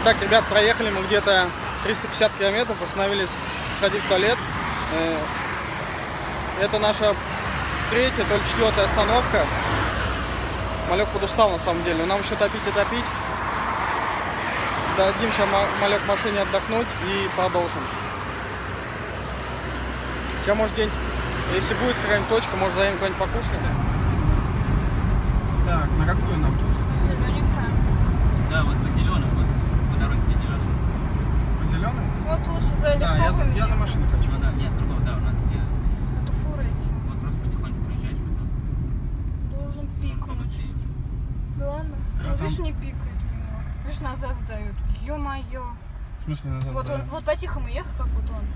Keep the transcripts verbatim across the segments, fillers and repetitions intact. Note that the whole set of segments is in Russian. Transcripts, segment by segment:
Итак, ребят, проехали мы где-то триста пятьдесят километров, остановились сходить в туалет. Это наша третья, то ли четвертая остановка. Малек подустал на самом деле, но нам еще топить и топить. Дадим сейчас Малек в машине отдохнуть и продолжим. Сейчас, может, день, если будет какая-нибудь точка, может, заедем куда-нибудь покушать. Так, на какую нам тут? Зелененькая. Да, вот по зеленому, вот по дороге по зеленому. По зеленому? Вот лучше за электроками. Да, я за, я за машиной хочу. Ну, да, нет, другого, да, у нас где? Это фуры эти. Вот просто потихоньку проезжаешь, потом. Должен пикнуть. Да ладно. А ну, видишь, не пикает. Видишь, назад сдают. Ё-моё. В смысле назад вот сдают? Он, вот по-тихому ехал, как вот он.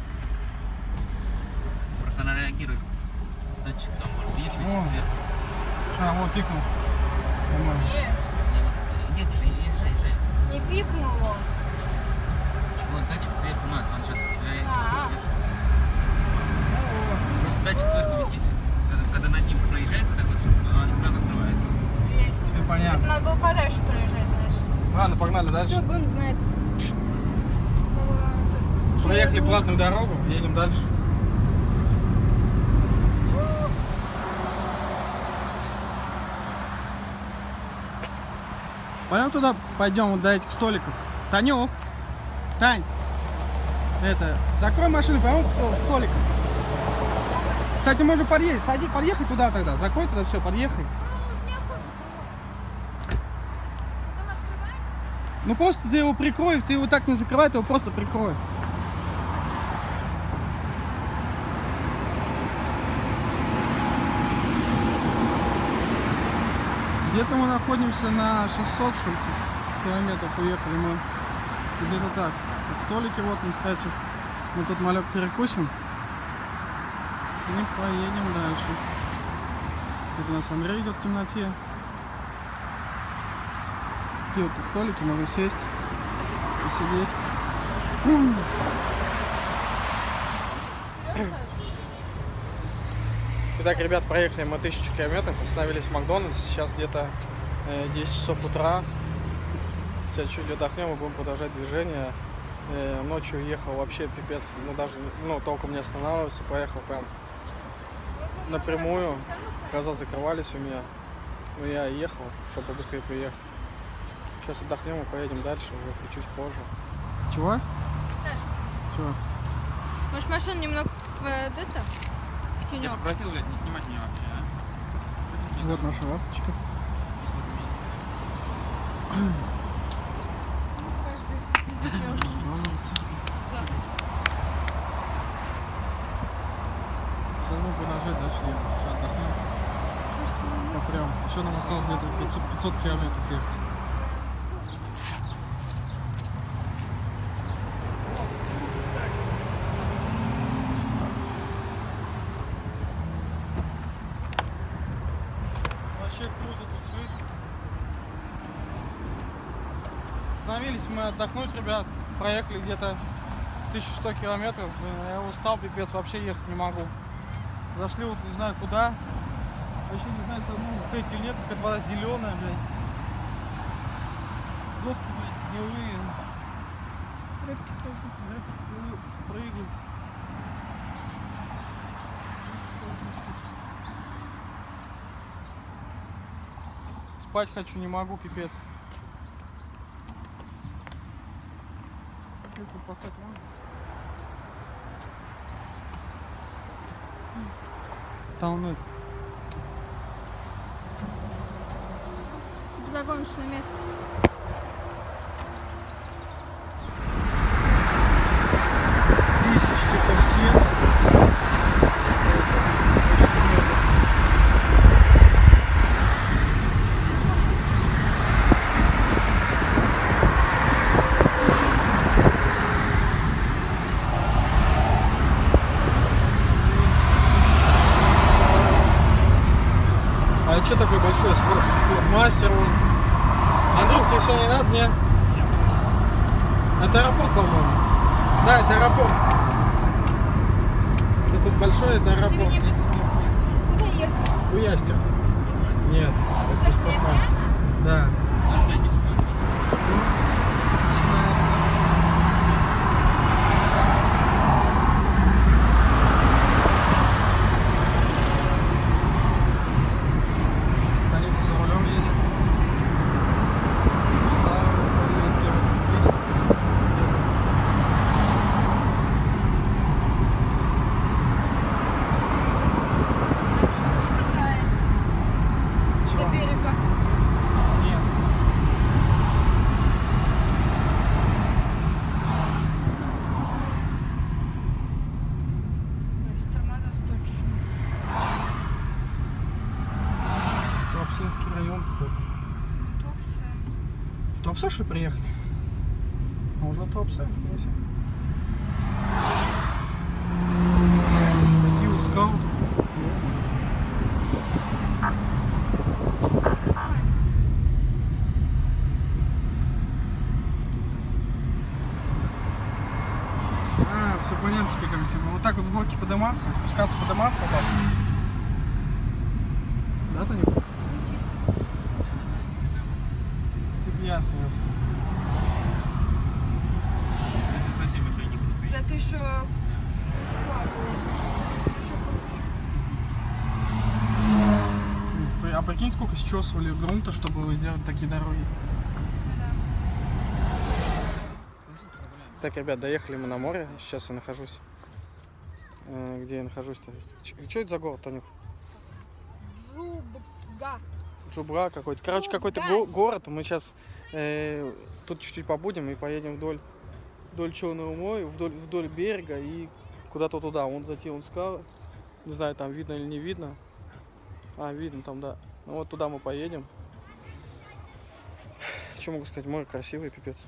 Просто она реагирует. Датчик там, может, видишь, висит сверху. А, вот пикнул. Нет. Нет, шей, шей, шей. Не пикнул он. Вот датчик сверху у нас, он сейчас реагирует. Просто датчик сверху висит. Когда, когда над ним проезжает, вот так вот, он сразу открывается. Есть. Теперь понятно. Это надо было подальше проезжать, значит. Ладно, погнали дальше. Все, будем знать. Проехали платную дорогу, едем дальше. Пойдем туда, пойдем вот до этих столиков. Танюк, Тань, это, закрой машину, пойдем к столикам. Кстати, можно подъехать, сади, подъехать туда тогда, закрой туда, все, подъехай. Ну просто ты его прикрой, ты его так не закрывай, ты его просто прикрой. Где-то мы находимся на шестьсот что ли, километров, уехали мы где-то так. Так, столики вот они стоят сейчас. Мы тут Малек перекусим и поедем дальше. Тут у нас Андрей идет в темноте. Где вот тут столики, можно сесть, посидеть. Итак, ребят, проехали мы тысячу километров, остановились в Макдональдс. Сейчас где-то э, десять часов утра. Сейчас чуть отдохнем и будем продолжать движение. Э, ночью ехал вообще пипец, ну даже ну, толком не останавливался, поехал прям напрямую. Глаза закрывались у меня, но я ехал, чтобы побыстрее приехать. Сейчас отдохнем и поедем дальше, уже чуть позже. Чего? Саша. Чего? Может, машину немного э, это? Тенек. Я попросил, блядь, не снимать меня вообще, а? Вот наша ласточка. Сейчас мы продолжать дальше ехать. Сейчас отдохнем. Прям. Еще нам осталось где-то пятьсот километров ехать. Вообще круто тут, слышишь? Остановились мы отдохнуть, ребят. Проехали где-то тысячу сто километров. Я устал, пипец, вообще ехать не могу. Зашли вот не знаю куда. Вообще не знаю, можно сказать или нет, какая-то вода зеленая, блядь. Доски, блядь, гнилые. Рыбки прыгают. Спать хочу, не могу, пипец. Там, ну... Типа загоночное место. Тысяч, типа, все. А что такой большой спорт, мастер? Андрюх, тебе все не надо, нет? Это аэропорт, по-моему. Да, это аэропорт. Это тут большой, это аэропорт. Мне... Куда ехать? Уястер. Нет, это спортмастер. Да. Туапсе, что ли, приехали? А уже Туапсе, нифига себе. Такие вот скауты. А, все понятно теперь, как себе. Вот так вот с горки подниматься, спускаться, подниматься, вот так. Да, Танюк? Типа ясно. Да ты еще... А прикинь, сколько счесывали грунта, чтобы сделать такие дороги. Так, ребят, доехали мы на море. Сейчас я нахожусь. Э, где я нахожусь-то? Что это за город, Танюх? Джубга. Джубга какой-то. Короче, какой-то го город. Мы сейчас э, тут чуть-чуть побудем и поедем вдоль, вдоль Черного моря, вдоль, вдоль берега и куда-то туда. Вон за те вон скалы. Не знаю, там видно или не видно. А, видно там, да. Ну вот туда мы поедем. Что могу сказать? Море красивое, пипец.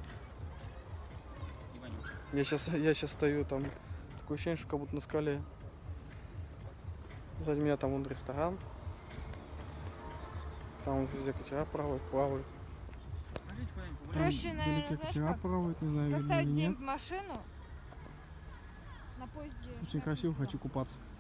Я сейчас, я сейчас стою там. Такое ощущение, что как будто на скале. Сзади меня там вон ресторан. Там вон везде катера плавают, плавают. Проще, наверное, Далеко знаешь катера как? плавают, не знаю, видно Поставить или нет. день в машину. На поезде. Очень красиво, хочу купаться.